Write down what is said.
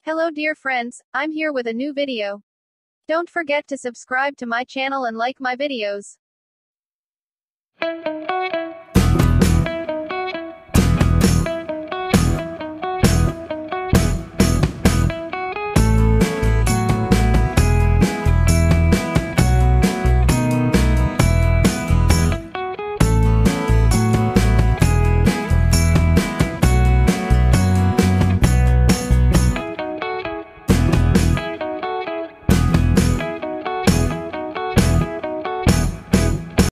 Hello dear friends, I'm here with a new video. Don't forget to subscribe to my channel and like my videos.